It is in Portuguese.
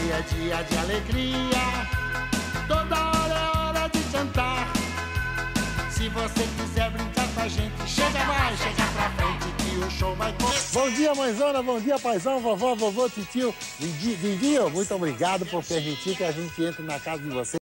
é dia de alegria. Toda hora é hora de cantar. Se você quiser brincar com a gente, chega mais, chega pra frente que o show vai começar. Bom dia, mãezona, bom dia, paizão, vovó, vovô, titio. Vivinho, muito obrigado por permitir que a gente entre na casa de vocês.